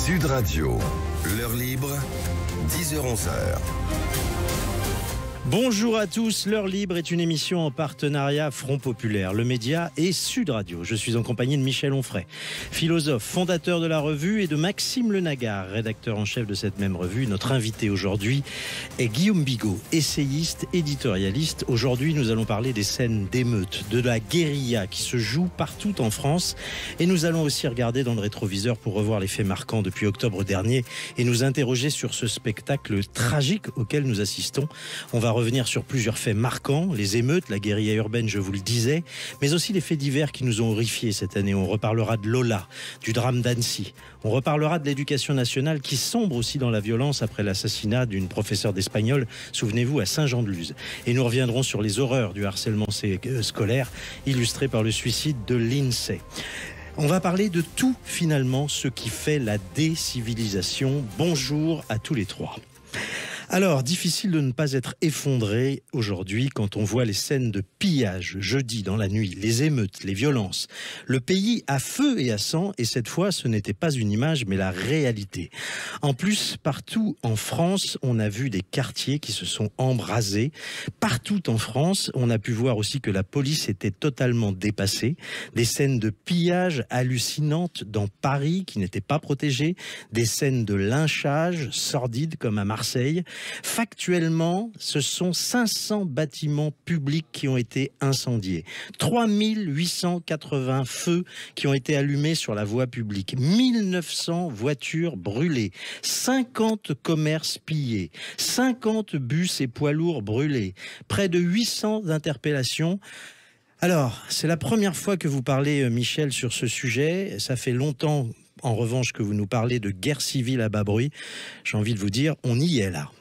Sud Radio, l'heure libre, 10h-11h. Bonjour à tous, l'heure libre est une émission en partenariat Front Populaire, le média et Sud Radio. Je suis en compagnie de Michel Onfray, philosophe, fondateur de la revue, et de Maxime Lenagar, rédacteur en chef de cette même revue. Notre invité aujourd'hui est Guillaume Bigot, essayiste, éditorialiste. Aujourd'hui, nous allons parler des scènes d'émeutes, de la guérilla qui se joue partout en France. Et nous allons aussi regarder dans le rétroviseur pour revoir les faits marquants depuis octobre dernier et nous interroger sur ce spectacle tragique auquel nous assistons. On va revenir sur plusieurs faits marquants, les émeutes, la guérilla urbaine, je vous le disais, mais aussi les faits divers qui nous ont horrifiés cette année. On reparlera de Lola, du drame d'Annecy. On reparlera de l'éducation nationale qui sombre aussi dans la violence après l'assassinat d'une professeure d'espagnol, souvenez-vous, à Saint-Jean-de-Luz. Et nous reviendrons sur les horreurs du harcèlement scolaire, illustré par le suicide de l'INSEE. On va parler de tout, finalement, ce qui fait la décivilisation. Bonjour à tous les trois. Alors, difficile de ne pas être effondré aujourd'hui quand on voit les scènes de pillage jeudi dans la nuit, les émeutes, les violences. Le pays à feu et à sang, et cette fois, ce n'était pas une image, mais la réalité. En plus, partout en France, on a vu des quartiers qui se sont embrasés. Partout en France, on a pu voir aussi que la police était totalement dépassée. Des scènes de pillage hallucinantes dans Paris qui n'étaient pas protégées. Des scènes de lynchage sordides comme à Marseille. Factuellement, ce sont 500 bâtiments publics qui ont été incendiés, 3880 feux qui ont été allumés sur la voie publique, 1900 voitures brûlées, 50 commerces pillés, 50 bus et poids lourds brûlés, près de 800 interpellations. Alors, c'est la première fois que vous parlez, Michel, sur ce sujet. Ça fait longtemps, en revanche, que vous nous parlez de guerre civile à bas bruit. J'ai envie de vous dire, on y est là.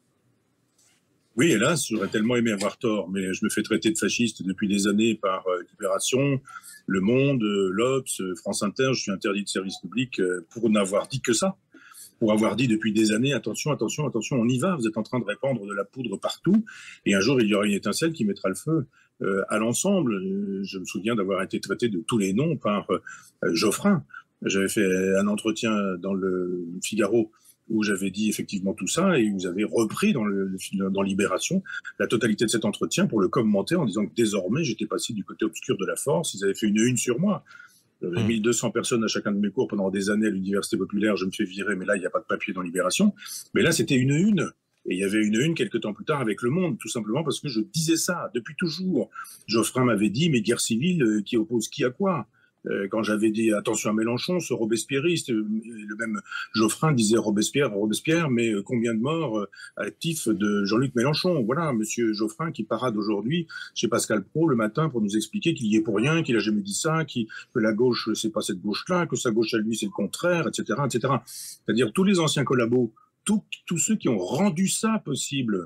Oui, hélas, j'aurais tellement aimé avoir tort, mais je me fais traiter de fasciste depuis des années par Libération, Le Monde, l'Obs, France Inter. Je suis interdit de service public pour n'avoir dit que ça. Pour avoir dit depuis des années, attention, attention, attention, on y va, vous êtes en train de répandre de la poudre partout, et un jour il y aura une étincelle qui mettra le feu à l'ensemble. Je me souviens d'avoir été traité de tous les noms par Geoffrin. J'avais fait un entretien dans le Figaro où j'avais dit effectivement tout ça, et vous avez repris dans Libération la totalité de cet entretien pour le commenter en disant que désormais j'étais passé du côté obscur de la force. Ils avaient fait une une sur moi. J'avais 1200 personnes à chacun de mes cours pendant des années à l'Université populaire. Je me fais virer, mais là il n'y a pas de papier dans Libération. Mais là c'était une une. Et il y avait une une quelques temps plus tard avec Le Monde, tout simplement parce que je disais ça depuis toujours. Geoffrin m'avait dit, mais guerre civile, qui oppose qui à quoi? Quand j'avais dit attention à Mélenchon, ce robespierriste, le même Geoffrin disait Robespierre, mais combien de morts actifs de Jean-Luc Mélenchon? Voilà, monsieur Geoffrin qui parade aujourd'hui chez Pascal Praud le matin pour nous expliquer qu'il y est pour rien, qu'il a jamais dit ça, que la gauche c'est pas cette gauche-là, que sa gauche à lui c'est le contraire, etc., etc. C'est-à-dire tous les anciens collabos, tous ceux qui ont rendu ça possible,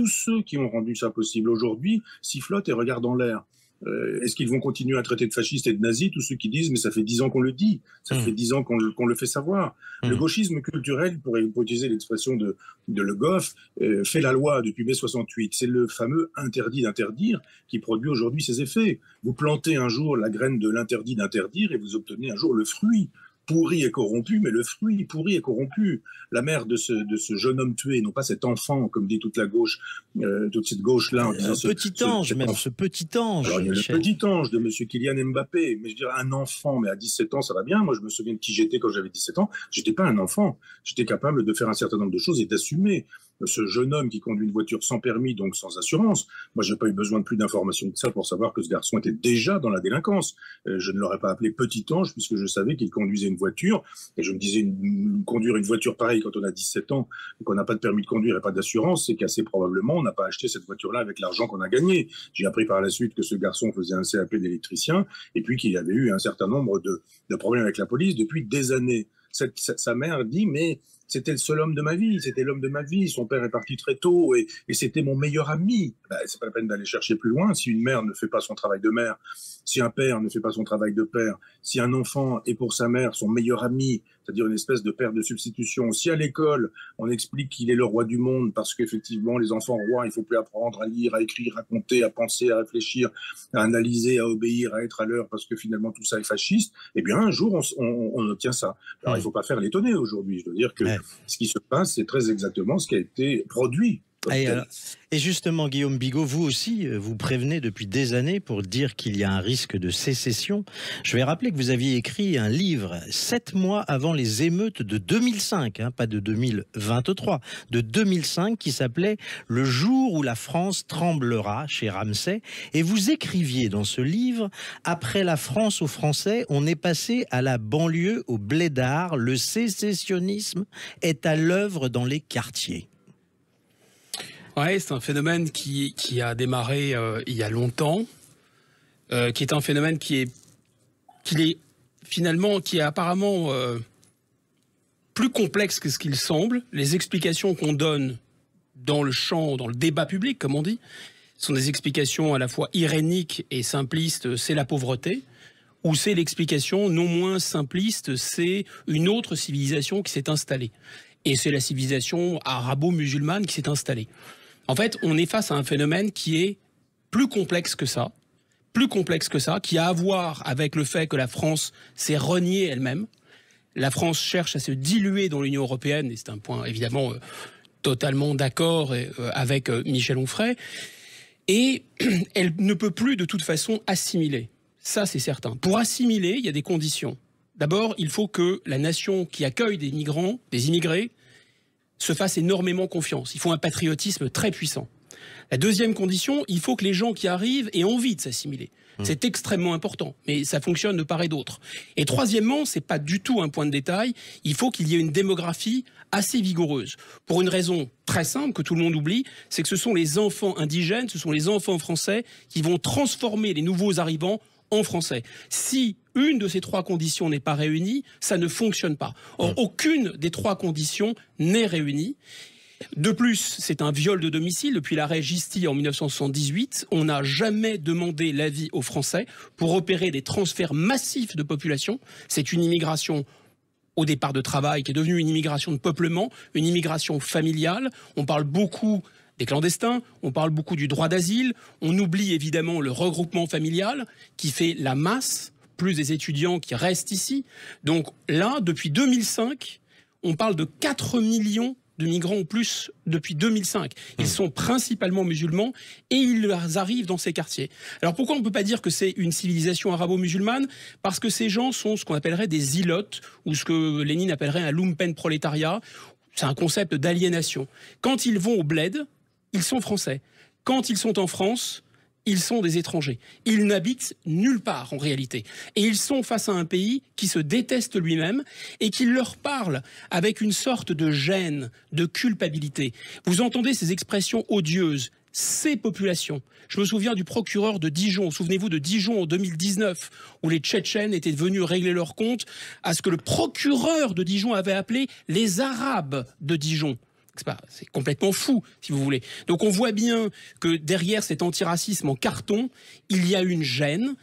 aujourd'hui sifflotent et regardent en l'air. Est-ce qu'ils vont continuer à traiter de fascistes et de nazis tous ceux qui disent mais ça fait 10 ans qu'on le dit, ça fait 10 ans qu'on le fait savoir. Le gauchisme culturel, pour utiliser l'expression de Le Goff, fait la loi depuis mai 68. C'est le fameux interdit d'interdire qui produit aujourd'hui ses effets. Vous plantez un jour la graine de l'interdit d'interdire et vous obtenez un jour le fruit. Pourri et corrompu, mais le fruit pourri et corrompu. La mère de ce jeune homme tué, non pas cet enfant, comme dit toute la gauche, toute cette gauche-là, en disant ce petit ange. Alors, il y a le petit ange de monsieur Kylian Mbappé, mais je dirais un enfant, mais à 17 ans, ça va bien. Moi, je me souviens de qui j'étais quand j'avais 17 ans. J'étais pas un enfant. J'étais capable de faire un certain nombre de choses et d'assumer. Ce jeune homme qui conduit une voiture sans permis, donc sans assurance. Moi, j'ai pas eu besoin de plus d'informations que ça pour savoir que ce garçon était déjà dans la délinquance. Je ne l'aurais pas appelé petit ange puisque je savais qu'il conduisait une voiture, et je me disais conduire une voiture pareille quand on a 17 ans et qu'on n'a pas de permis de conduire et pas d'assurance, c'est qu'assez probablement on n'a pas acheté cette voiture-là avec l'argent qu'on a gagné. J'ai appris par la suite que ce garçon faisait un CAP d'électricien et puis qu'il avait eu un certain nombre de problèmes avec la police depuis des années. Sa mère dit mais c'était le seul homme de ma vie, c'était l'homme de ma vie. Son père est parti très tôt et c'était mon meilleur ami. Ben, c'est pas la peine d'aller chercher plus loin. Si une mère ne fait pas son travail de mère, si un père ne fait pas son travail de père, si un enfant est pour sa mère son meilleur ami, c'est-à-dire une espèce de père de substitution, si à l'école on explique qu'il est le roi du monde parce qu'effectivement les enfants rois, il faut plus apprendre à lire, à écrire, à compter, à penser, à réfléchir, à analyser, à obéir, à être à l'heure parce que finalement tout ça est fasciste, eh bien un jour on obtient ça. Alors il ne faut pas faire l'étonner aujourd'hui. Je veux dire que ce qui se passe, c'est très exactement ce qui a été produit. Et justement, Guillaume Bigot, vous aussi, vous prévenez depuis des années pour dire qu'il y a un risque de sécession. Je vais rappeler que vous aviez écrit un livre 7 mois avant les émeutes de 2005, hein, pas de 2023, de 2005, qui s'appelait « Le jour où la France tremblera » chez Ramsay. Et vous écriviez dans ce livre « Après la France aux Français, on est passé à la banlieue, au blédard. Le sécessionnisme est à l'œuvre dans les quartiers. » Ouais, c'est un phénomène qui a démarré il y a longtemps, qui est un phénomène qui est apparemment plus complexe que ce qu'il semble. Les explications qu'on donne dans le débat public, comme on dit, sont des explications à la fois iréniques et simplistes. C'est la pauvreté, ou c'est l'explication non moins simpliste, c'est une autre civilisation qui s'est installée. Et c'est la civilisation arabo-musulmane qui s'est installée. En fait, on est face à un phénomène qui est plus complexe que ça, qui a à voir avec le fait que la France s'est reniée elle-même. La France cherche à se diluer dans l'Union européenne, et c'est un point évidemment totalement d'accord avec Michel Onfray, et elle ne peut plus de toute façon assimiler. Ça, c'est certain. Pour assimiler, il y a des conditions. D'abord, il faut que la nation qui accueille des migrants, des immigrés, se fasse énormément confiance. Il faut un patriotisme très puissant. La deuxième condition, il faut que les gens qui arrivent aient envie de s'assimiler. C'est extrêmement important, mais ça fonctionne de part et d'autre. Et troisièmement, c'est pas du tout un point de détail, il faut qu'il y ait une démographie assez vigoureuse. Pour une raison très simple que tout le monde oublie, c'est que ce sont les enfants indigènes, ce sont les enfants français qui vont transformer les nouveaux arrivants en français. Si une de ces trois conditions n'est pas réunie, ça ne fonctionne pas. Or, aucune des trois conditions n'est réunie. De plus, c'est un viol de domicile. Depuis l'arrêt Gisti en 1978, on n'a jamais demandé l'avis aux Français pour opérer des transferts massifs de population. C'est une immigration au départ de travail qui est devenue une immigration de peuplement, une immigration familiale. On parle beaucoup des clandestins, on parle beaucoup du droit d'asile, on oublie évidemment le regroupement familial qui fait la masse, plus des étudiants qui restent ici. Donc là, depuis 2005, on parle de 4 millions de migrants en plus depuis 2005. Ils sont principalement musulmans et ils arrivent dans ces quartiers. Alors pourquoi on ne peut pas dire que c'est une civilisation arabo-musulmane? Parce que ces gens sont ce qu'on appellerait des zilotes, ou ce que Lénine appellerait un lumpenprolétariat. C'est un concept d'aliénation. Quand ils vont au bled, ils sont français. Quand ils sont en France, ils sont des étrangers. Ils n'habitent nulle part en réalité. Et ils sont face à un pays qui se déteste lui-même et qui leur parle avec une sorte de gêne, de culpabilité. Vous entendez ces expressions odieuses, ces populations. Je me souviens du procureur de Dijon. Souvenez-vous de Dijon en 2019, où les Tchétchènes étaient venus régler leur compte à ce que le procureur de Dijon avait appelé les Arabes de Dijon. C'est complètement fou, si vous voulez. Donc on voit bien que derrière cet antiracisme en carton, il y a une gêne.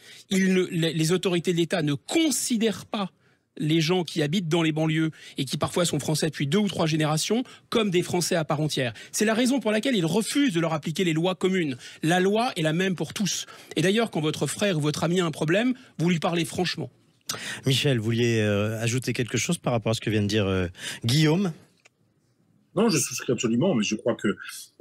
Les autorités de l'État ne considèrent pas les gens qui habitent dans les banlieues et qui parfois sont français depuis 2 ou 3 générations comme des Français à part entière. C'est la raison pour laquelle ils refusent de leur appliquer les lois communes. La loi est la même pour tous. Et d'ailleurs, quand votre frère ou votre ami a un problème, vous lui parlez franchement. Michel, vous vouliez ajouter quelque chose par rapport à ce que vient de dire Guillaume ? Non, je souscris absolument, mais je crois que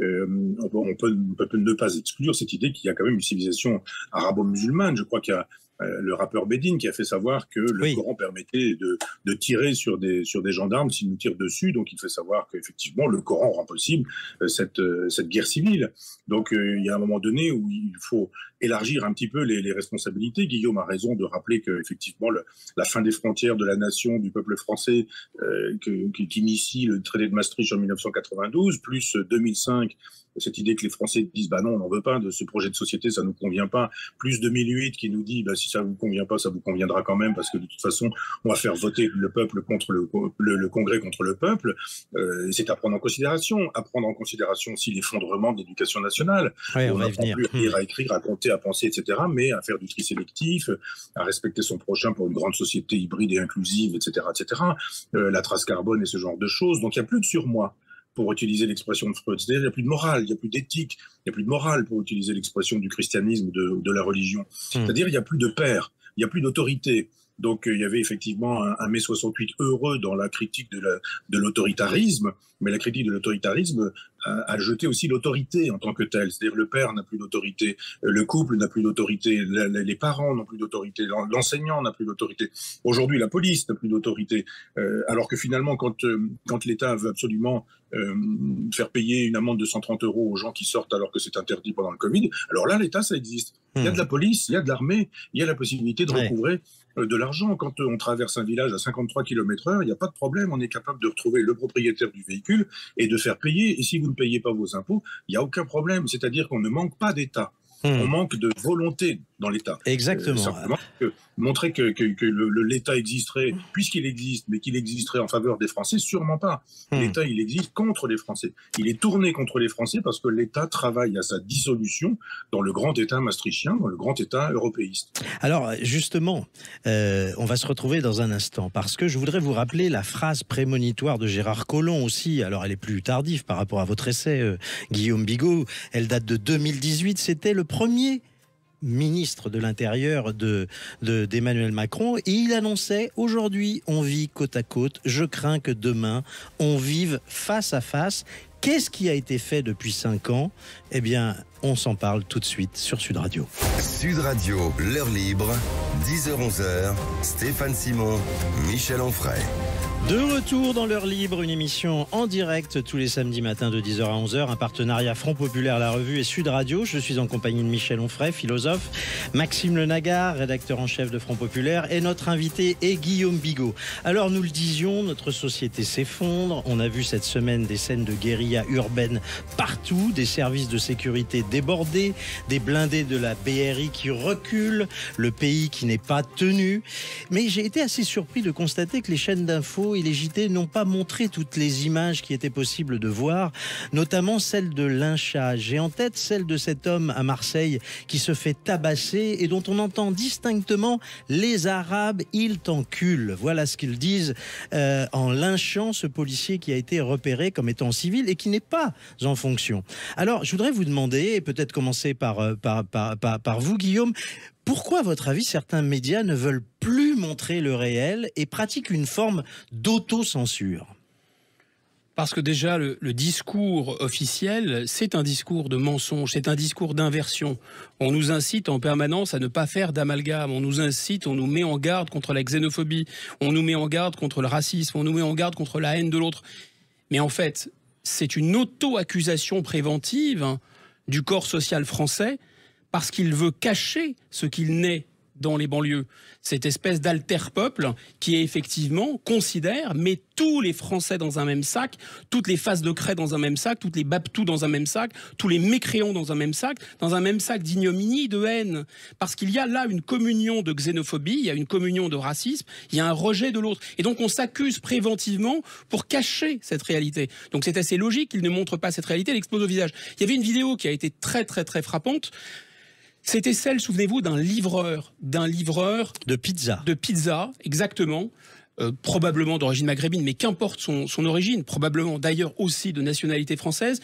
on peut ne pas exclure cette idée qu'il y a quand même une civilisation arabo-musulmane. Je crois qu'il y a le rappeur Bédine qui a fait savoir que le Coran permettait de tirer sur des gendarmes s'ils nous tirent dessus. Donc il fait savoir qu'effectivement le Coran rend possible cette guerre civile. Donc il y a un moment donné où il faut élargir un petit peu les responsabilités. Guillaume a raison de rappeler qu'effectivement la fin des frontières de la nation, du peuple français, qui initie le traité de Maastricht en 1992, plus 2005, cette idée que les Français disent bah non, on n'en veut pas de ce projet de société, ça nous convient pas. Plus 2008 qui nous dit bah si ça vous convient pas, ça vous conviendra quand même parce que de toute façon, on va faire voter le peuple contre le Congrès contre le peuple. C'est à prendre en considération. À prendre en considération aussi l'effondrement de l'éducation nationale. Ouais, on n'apprend plus à lire, à écrire, à compter, à penser, etc. Mais à faire du tri sélectif, à respecter son prochain pour une grande société hybride et inclusive, etc., etc. La trace carbone et ce genre de choses. Donc il n'y a plus de surmoi, pour utiliser l'expression de Freud. C'est-à-dire qu'il n'y a plus de morale, il n'y a plus d'éthique, il n'y a plus de morale, pour utiliser l'expression du christianisme, de la religion. C'est-à-dire il n'y a plus de père, il n'y a plus d'autorité. Donc il y avait effectivement un mai 68 heureux dans la critique de l'autoritarisme, mais la critique de l'autoritarisme a jeté aussi l'autorité en tant que telle. C'est-à-dire le père n'a plus d'autorité, le couple n'a plus d'autorité, les parents n'ont plus d'autorité, l'enseignant n'a plus d'autorité. Aujourd'hui, la police n'a plus d'autorité. Alors que finalement, quand l'État veut absolument faire payer une amende de 130 € aux gens qui sortent alors que c'est interdit pendant le Covid, alors là, l'État, ça existe. Il y a de la police, il y a de l'armée, il y a la possibilité de recouvrer de l'argent. Quand on traverse un village à 53 km/h, il n'y a pas de problème, on est capable de retrouver le propriétaire du véhicule et de faire payer. Et si vous ne payez pas vos impôts, il n'y a aucun problème. C'est-à-dire qu'on ne manque pas d'État. On manque de volonté dans l'État. Exactement. Simplement montrer que l'État existerait, puisqu'il existe, mais qu'il existerait en faveur des Français, sûrement pas. L'État, il existe contre les Français. Il est tourné contre les Français parce que l'État travaille à sa dissolution dans le grand État maastrichtien, dans le grand État européiste. Alors, justement, on va se retrouver dans un instant, parce que je voudrais vous rappeler la phrase prémonitoire de Gérard Collomb aussi. Alors, elle est plus tardive par rapport à votre essai, Guillaume Bigot. Elle date de 2018. C'était le premier ministre de l'Intérieur d'Emmanuel Macron, et il annonçait: aujourd'hui on vit côte à côte, je crains que demain on vive face à face. Qu'est-ce qui a été fait depuis 5 ans? Eh bien, on s'en parle tout de suite sur Sud Radio. Sud Radio, l'heure libre, 10h-11h, Stéphane Simon, Michel Onfray. De retour dans l'heure libre, une émission en direct tous les samedis matins de 10h à 11h, un partenariat Front Populaire, La Revue et Sud Radio. Je suis en compagnie de Michel Onfray, philosophe, Maxime Le Nagar, rédacteur en chef de Front Populaire, et notre invité est Guillaume Bigot. Alors nous le disions, notre société s'effondre. On a vu cette semaine des scènes de guérilla urbaine partout, des services de sécurité débordés, des blindés de la BRI qui reculent, le pays qui n'est pas tenu. Mais j'ai été assez surpris de constater que les chaînes d'infos et les JT n'ont pas montré toutes les images qui étaient possibles de voir, notamment celle de lynchage. J'ai en tête celle de cet homme à Marseille qui se fait tabasser et dont on entend distinctement « les Arabes, ils t'enculent ». Voilà ce qu'ils disent en lynchant ce policier qui a été repéré comme étant civil et qui n'est pas en fonction. Alors, je voudrais vous demander, et peut-être commencer par vous, Guillaume, pourquoi, à votre avis, certains médias ne veulent plus montrer le réel et pratiquent une forme d'autocensure? Parce que déjà, le discours officiel, c'est un discours de mensonge, c'est un discours d'inversion. On nous incite en permanence à ne pas faire d'amalgame, on nous incite, on nous met en garde contre la xénophobie, on nous met en garde contre le racisme, on nous met en garde contre la haine de l'autre. Mais en fait, c'est une auto-accusation préventive du corps social français, parce qu'il veut cacher ce qu'il n'est dans les banlieues. Cette espèce d'alter-peuple qui effectivement considère, met tous les Français dans un même sac, toutes les faces de craie dans un même sac, toutes les babtous dans un même sac, tous les mécréants dans un même sac d'ignominie, de haine. Parce qu'il y a là une communion de xénophobie, il y a une communion de racisme, il y a un rejet de l'autre. Et donc on s'accuse préventivement pour cacher cette réalité. Donc c'est assez logique qu'il ne montre pas cette réalité, elle explose au visage. Il y avait une vidéo qui a été très très très frappante. C'était celle, souvenez-vous, d'un livreur de pizza, exactement, probablement d'origine maghrébine, mais qu'importe son origine, probablement d'ailleurs aussi de nationalité française,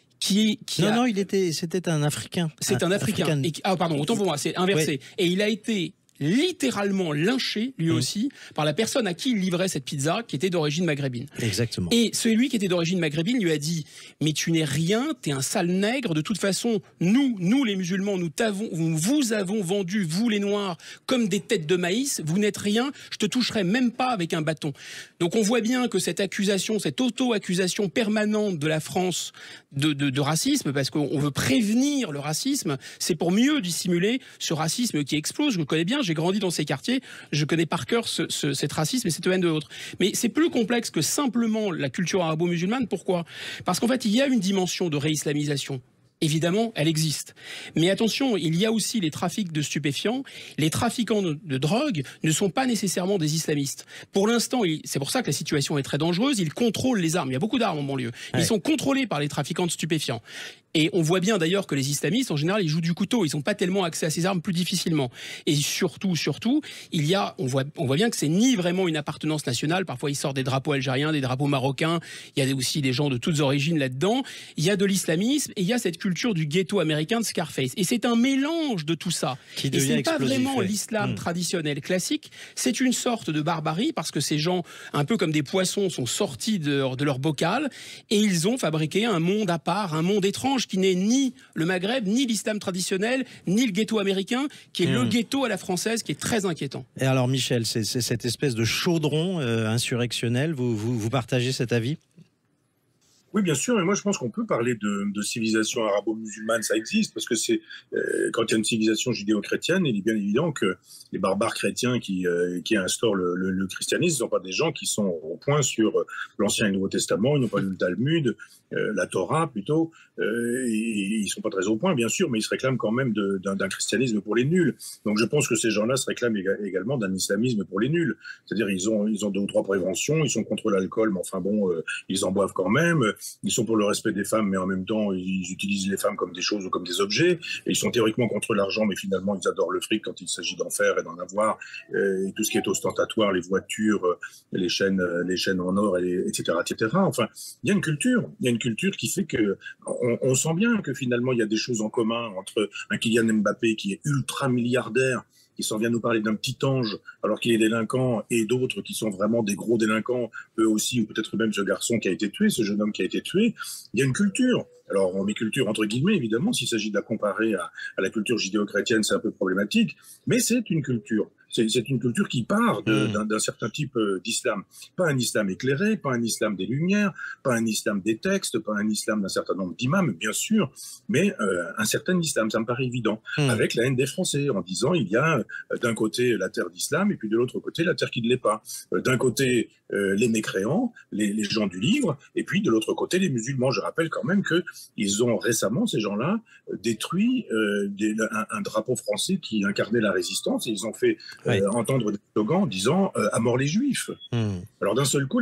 Non, c'était un Africain. C'est un Africain. Pardon, autant pour moi, c'est inversé. Oui. Et il a été littéralement lynché, lui aussi, par la personne à qui il livrait cette pizza, qui était d'origine maghrébine. Exactement. Et celui qui était d'origine maghrébine lui a dit « Mais tu n'es rien, t'es un sale nègre, de toute façon, nous les musulmans, vous avons vendu, vous les noirs, comme des têtes de maïs, vous n'êtes rien, je te toucherai même pas avec un bâton. » Donc on voit bien que cette accusation, cette auto-accusation permanente de la France de racisme, parce qu'on veut prévenir le racisme, c'est pour mieux dissimuler ce racisme qui explose. Je le connais bien, j'ai j'ai grandi dans ces quartiers, je connais par cœur cet racisme et cette haine de l'autre. Mais c'est plus complexe que simplement la culture arabo-musulmane. Pourquoi? Parce qu'en fait, il y a une dimension de réislamisation. Évidemment, elle existe. Mais attention, il y a aussi les trafics de stupéfiants. Les trafiquants de drogue ne sont pas nécessairement des islamistes. Pour l'instant, c'est pour ça que la situation est très dangereuse. Ils contrôlent les armes. Il y a beaucoup d'armes en banlieue. Ils sont contrôlés par les trafiquants de stupéfiants. Et on voit bien d'ailleurs que les islamistes, en général, ils jouent du couteau. Ils n'ont pas tellement accès à ces armes plus difficilement. Et surtout, on voit bien que c'est ni vraiment une appartenance nationale. Parfois, ils sortent des drapeaux algériens, des drapeaux marocains. Il y a aussi des gens de toutes origines là-dedans. Il y a de l'islamisme et il y a cette culture du ghetto américain de Scarface. Et c'est un mélange de tout ça. Et c'est pas vraiment l'islam traditionnel classique. C'est une sorte de barbarie parce que ces gens, un peu comme des poissons, sont sortis de leur bocal et ils ont fabriqué un monde à part, un monde étrange qui n'est ni le Maghreb, ni l'islam traditionnel, ni le ghetto américain, qui est le ghetto à la française, qui est très inquiétant. Et alors Michel, c'est cette espèce de chaudron insurrectionnel, vous partagez cet avis ? Oui, bien sûr, et moi je pense qu'on peut parler de civilisation arabo-musulmane, ça existe, parce que c'est quand il y a une civilisation judéo-chrétienne, il est bien évident que les barbares chrétiens qui instaurent le christianisme ne sont pas des gens qui sont au point sur l'Ancien et le Nouveau Testament, ils n'ont pas lu le Talmud, la Torah plutôt, ils ne sont pas très au point bien sûr, mais ils se réclament quand même d'un christianisme pour les nuls. Donc je pense que ces gens-là se réclament également d'un islamisme pour les nuls, c'est-à-dire ils ont 2 ou 3 préventions, ils sont contre l'alcool, mais enfin bon, ils en boivent quand même. Ils sont pour le respect des femmes, mais en même temps, ils utilisent les femmes comme des choses ou comme des objets. Et ils sont théoriquement contre l'argent, mais finalement, ils adorent le fric quand il s'agit d'en faire et d'en avoir. Et tout ce qui est ostentatoire, les voitures, les chaînes en or, etc., etc. Enfin, il y a une culture qui fait que on sent bien que finalement, il y a des choses en commun entre un Kylian Mbappé qui est ultra milliardaire, qui s'en vient nous parler d'un petit ange alors qu'il est délinquant, et d'autres qui sont vraiment des gros délinquants, eux aussi, ou peut-être même ce garçon qui a été tué, ce jeune homme qui a été tué. Il y a une culture. Alors, on met culture entre guillemets, évidemment, s'il s'agit de la comparer à la culture judéo-chrétienne, c'est un peu problématique, mais c'est une culture. C'est une culture qui part d'un certain type d'islam. Pas un islam éclairé, pas un islam des Lumières, pas un islam des textes, pas un islam d'un certain nombre d'imams, bien sûr, mais un certain islam, ça me paraît évident, avec la haine des Français, en disant il y a d'un côté la terre d'islam et puis de l'autre côté la terre qui ne l'est pas. D'un côté les mécréants, les gens du livre, et puis de l'autre côté les musulmans. Je rappelle quand même qu'ils ont récemment, ces gens-là, détruit un drapeau français qui incarnait la résistance, et ils ont fait entendre des slogans en disant à mort les juifs. Alors d'un seul coup,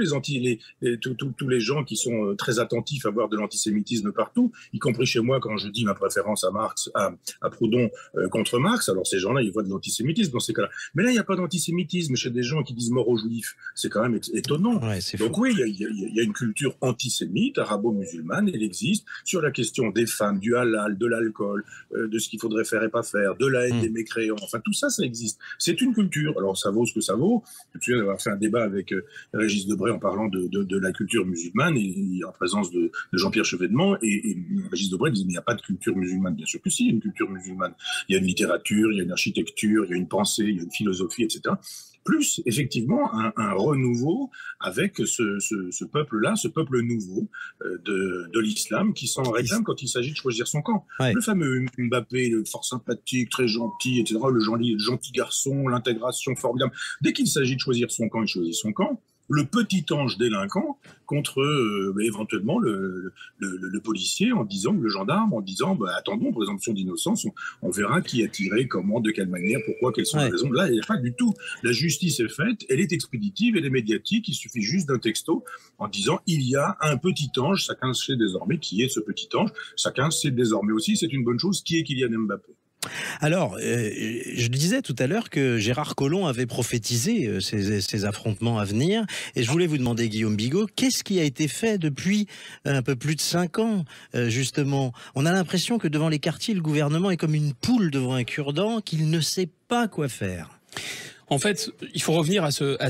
tous les gens qui sont très attentifs à voir de l'antisémitisme partout, y compris chez moi quand je dis ma préférence à Proudhon contre Marx, alors ces gens-là, ils voient de l'antisémitisme dans ces cas-là. Mais là, il n'y a pas d'antisémitisme chez des gens qui disent mort aux juifs. C'est quand même étonnant. Ouais, donc oui, il y a une culture antisémite, arabo-musulmane, elle existe, sur la question des femmes, du halal, de l'alcool, de ce qu'il faudrait faire et pas faire, de la haine des mécréants, enfin tout ça, ça existe. C'est une culture. Alors ça vaut ce que ça vaut. Je me souviens d'avoir fait un débat avec Régis Debray en parlant de la culture musulmane, et en présence de Jean-Pierre Chevènement, et Régis Debray disait mais il n'y a pas de culture musulmane. Bien sûr que si, il y a une culture musulmane. Il y a une littérature, il y a une architecture, il y a une pensée, il y a une philosophie, etc. Plus effectivement un renouveau avec ce peuple-là, ce peuple nouveau de l'islam qui s'en réclame quand il s'agit de choisir son camp. Ouais. Le fameux Mbappé, fort sympathique, très gentil, etc., le gentil garçon, l'intégration formidable. Dès qu'il s'agit de choisir son camp, il choisit son camp. Le petit ange délinquant contre éventuellement le policier en disant, le gendarme en disant attendons, présomption d'innocence, on verra qui a tiré, comment, de quelle manière, pourquoi, quelles sont les raisons. Là, il n'y a pas du tout. La justice est faite, elle est expéditive, elle est médiatique, il suffit juste d'un texto en disant il y a un petit ange, chacun sait désormais qui est ce petit ange, chacun sait désormais aussi, c'est une bonne chose, qui est Kylian Mbappé. Alors, je disais tout à l'heure que Gérard Collomb avait prophétisé ces affrontements à venir, et je voulais vous demander, Guillaume Bigot, qu'est-ce qui a été fait depuis un peu plus de 5 ans, justement? On a l'impression que devant les quartiers, le gouvernement est comme une poule devant un cure-dent, qu'il ne sait pas quoi faire. En fait, il faut revenir à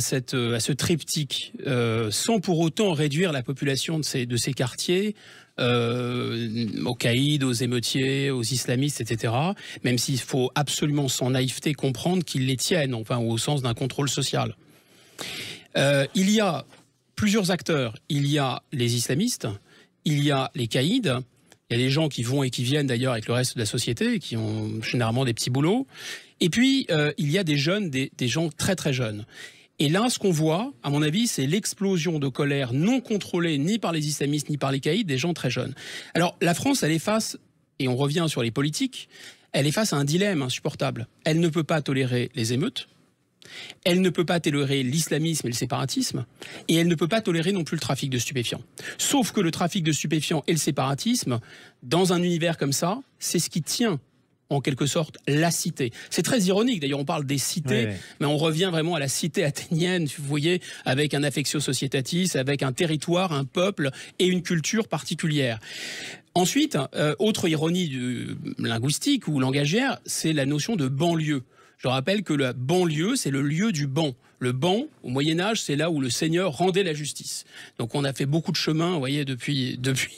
ce triptyque, sans pour autant réduire la population de ces quartiers, aux caïds, aux émeutiers, aux islamistes, etc. Même s'il faut absolument sans naïveté comprendre qu'ils les tiennent, enfin au sens d'un contrôle social. Il y a plusieurs acteurs. Il y a les islamistes, il y a les caïds, Il y a des gens qui vont et qui viennent d'ailleurs avec le reste de la société, qui ont généralement des petits boulots. Et puis, il y a des jeunes, des gens très très jeunes. Et là, ce qu'on voit, à mon avis, c'est l'explosion de colère non contrôlée ni par les islamistes ni par les caïds, des gens très jeunes. Alors, la France, elle est face, et on revient sur les politiques, elle est face à un dilemme insupportable. Elle ne peut pas tolérer les émeutes. Elle ne peut pas tolérer l'islamisme et le séparatisme, et elle ne peut pas tolérer non plus le trafic de stupéfiants. Sauf que le trafic de stupéfiants et le séparatisme, dans un univers comme ça, c'est ce qui tient en quelque sorte la cité. C'est très ironique, d'ailleurs on parle des cités, mais on revient vraiment à la cité athénienne, vous voyez, avec un affectio societatis, avec un territoire, un peuple et une culture particulière. Ensuite, autre ironie linguistique ou langagière, c'est la notion de banlieue. Je rappelle que la banlieue, c'est le lieu du ban. Le ban, au Moyen-Âge, c'est là où le seigneur rendait la justice. Donc on a fait beaucoup de chemin, vous voyez, depuis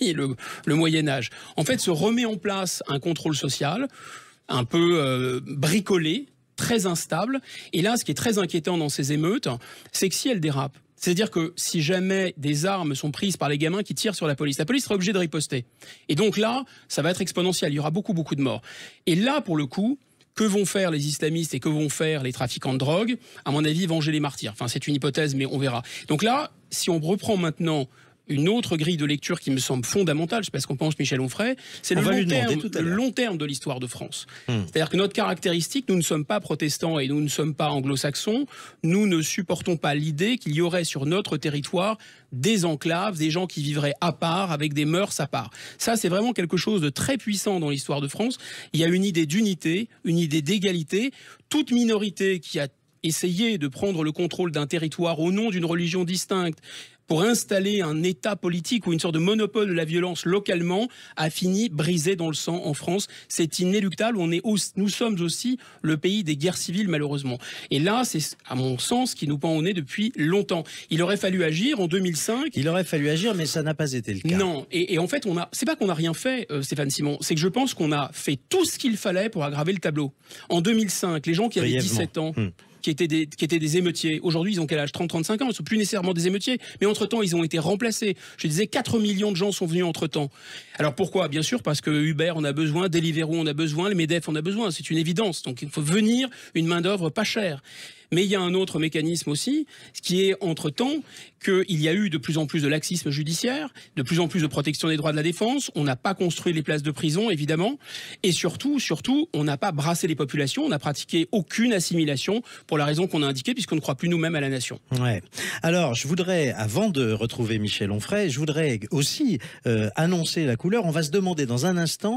le Moyen-Âge. En fait, se remet en place un contrôle social, un peu bricolé, très instable. Et là, ce qui est très inquiétant dans ces émeutes, c'est que si elles dérapent, c'est-à-dire que si jamais des armes sont prises par les gamins qui tirent sur la police sera obligée de riposter. Et donc là, ça va être exponentiel, il y aura beaucoup de morts. Et là, pour le coup, que vont faire les islamistes et que vont faire les trafiquants de drogue? À mon avis, venger les martyrs. Enfin, c'est une hypothèse, mais on verra. Donc là, si on reprend maintenant une autre grille de lecture qui me semble fondamentale, je sais pas ce qu'on pense Michel Onfray, c'est le long terme de l'histoire de France. C'est-à-dire que notre caractéristique, nous ne sommes pas protestants et nous ne sommes pas anglo-saxons, nous ne supportons pas l'idée qu'il y aurait sur notre territoire des enclaves, des gens qui vivraient à part, avec des mœurs à part. Ça, c'est vraiment quelque chose de très puissant dans l'histoire de France. Il y a une idée d'unité, une idée d'égalité. Toute minorité qui a essayé de prendre le contrôle d'un territoire au nom d'une religion distincte, pour installer un État politique ou une sorte de monopole de la violence localement, a fini brisé dans le sang en France. C'est inéluctable. Nous sommes aussi le pays des guerres civiles, malheureusement. Et là, c'est, à mon sens, ce qui nous pend au nez depuis longtemps. Il aurait fallu agir en 2005. Il aurait fallu agir, mais ça n'a pas été le cas. Non. Et en fait, c'est pas qu'on n'a rien fait, Stéphane Simon. C'est que je pense qu'on a fait tout ce qu'il fallait pour aggraver le tableau. En 2005, les gens qui avaient 17 ans... qui étaient des émeutiers. Aujourd'hui, ils ont quel âge? 30-35 ans. Ils ne sont plus nécessairement des émeutiers. Mais entre-temps, ils ont été remplacés. Je disais, 4 millions de gens sont venus entre-temps. Alors pourquoi? Bien sûr, parce que Uber en a besoin, Deliveroo en a besoin, le MEDEF en a besoin. C'est une évidence. Donc il faut venir une main-d'œuvre pas chère. Mais il y a un autre mécanisme aussi, ce qui est entre-temps qu'il y a eu de plus en plus de laxisme judiciaire, de plus en plus de protection des droits de la défense. On n'a pas construit les places de prison, évidemment. Et surtout, on n'a pas brassé les populations. On n'a pratiqué aucune assimilation pour la raison qu'on a indiquée, puisqu'on ne croit plus nous-mêmes à la nation. Ouais. Alors, je voudrais, avant de retrouver Michel Onfray, je voudrais aussi annoncer la couleur. On va se demander dans un instant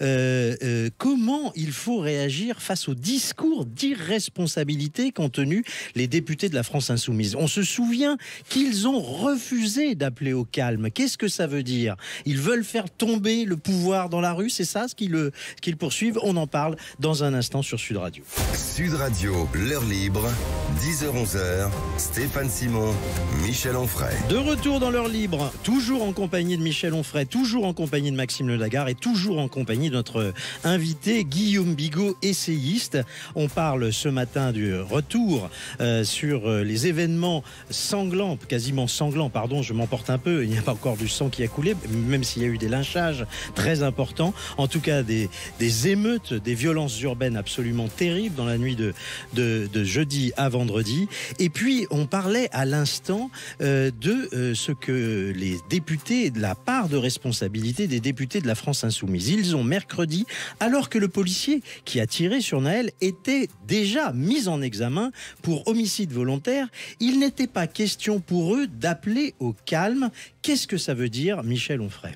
comment il faut réagir face au discours d'irresponsabilité qu'ont tenu les députés de la France Insoumise. On se souvient qu'ils ont refusé d'appeler au calme. Qu'est-ce que ça veut dire? Ils veulent faire tomber le pouvoir dans la rue, c'est ça ce qu'ils poursuivent? On en parle dans un instant sur Sud Radio. Sud Radio, l'heure libre, 10h-11h, Stéphane Simon, Michel Onfray. De retour dans l'heure libre, toujours en compagnie de Michel Onfray, toujours en compagnie de Maxime Le Lagarde et toujours en compagnie de notre invité Guillaume Bigot, essayiste. On parle ce matin du retour sur les événements sanglants, quasiment sanglants, pardon, je m'emporte un peu, il n'y a pas encore du sang qui a coulé, même s'il y a eu des lynchages très importants, en tout cas des émeutes, des violences urbaines absolument terribles dans la nuit de jeudi à vendredi. Et puis on parlait à l'instant de ce que les députés, de la part de responsabilité des députés de la France Insoumise. Ils ont mercredi, alors que le policier qui a tiré sur Naël était déjà mis en examen pour homicide volontaire, il n'était pas question pour eux d'appeler au calme. Qu'est-ce que ça veut dire, Michel Onfray?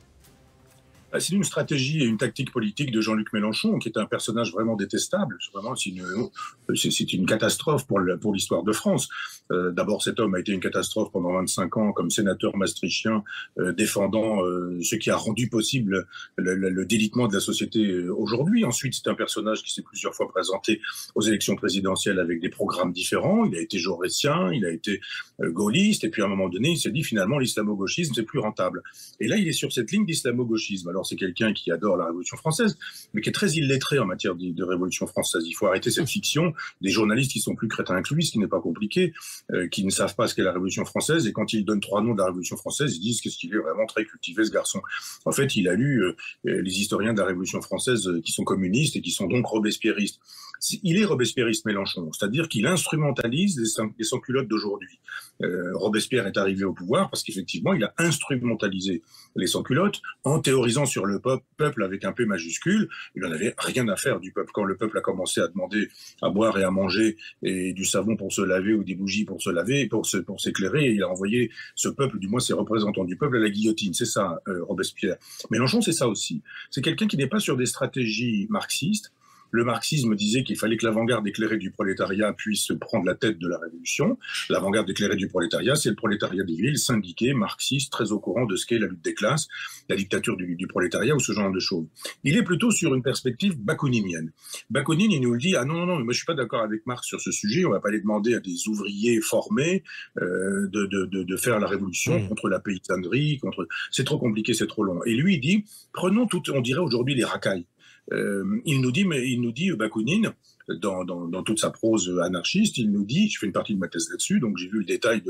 C'est une stratégie et une tactique politique de Jean-Luc Mélenchon, qui est un personnage vraiment détestable. Vraiment, c'est une catastrophe pour l'histoire de France. D'abord, cet homme a été une catastrophe pendant 25 ans comme sénateur maastrichtien, défendant ce qui a rendu possible le délitement de la société aujourd'hui. Ensuite, c'est un personnage qui s'est plusieurs fois présenté aux élections présidentielles avec des programmes différents. Il a été jaurésien, il a été gaulliste, et puis à un moment donné, il s'est dit finalement l'islamo-gauchisme, c'est plus rentable. Et là, il est sur cette ligne d'islamo-gauchisme. Alors, Alors c'est quelqu'un qui adore la Révolution française, mais qui est très illettré en matière de Révolution française. Il faut arrêter cette fiction des journalistes qui sont plus crétins que lui, ce qui n'est pas compliqué, qui ne savent pas ce qu'est la Révolution française, et quand ils donnent 3 noms de la Révolution française, ils disent qu'est-ce qu'il est vraiment très cultivé ce garçon. En fait, il a lu les historiens de la Révolution française qui sont communistes et qui sont donc robespierristes. Il est robespierriste, Mélenchon, c'est-à-dire qu'il instrumentalise les sans-culottes d'aujourd'hui. Robespierre est arrivé au pouvoir parce qu'effectivement, il a instrumentalisé les sans-culottes en théorisant sur le peuple avec un P majuscule. Il n'en avait rien à faire du peuple. Quand le peuple a commencé à demander à boire et à manger et du savon pour se laver ou des bougies pour se laver, pour s'éclairer, il a envoyé ce peuple, du moins ses représentants du peuple, à la guillotine. C'est ça, Robespierre. Mélenchon, c'est ça aussi. C'est quelqu'un qui n'est pas sur des stratégies marxistes. Le marxisme disait qu'il fallait que l'avant-garde éclairée du prolétariat puisse prendre la tête de la révolution. L'avant-garde éclairée du prolétariat, c'est le prolétariat des villes, syndiqué, marxiste, très au courant de ce qu'est la lutte des classes, la dictature du prolétariat ou ce genre de choses. Il est plutôt sur une perspective bakouninienne. Bakounine, il nous le dit, ah non, moi je suis pas d'accord avec Marx sur ce sujet, on va pas aller demander à des ouvriers formés de faire la révolution contre la paysannerie, c'est trop compliqué, c'est trop long. Et lui, il dit, prenons on dirait aujourd'hui les racailles. Il nous dit, Bakounine, dans toute sa prose anarchiste, il nous dit, je fais une partie de ma thèse là-dessus, donc j'ai vu le détail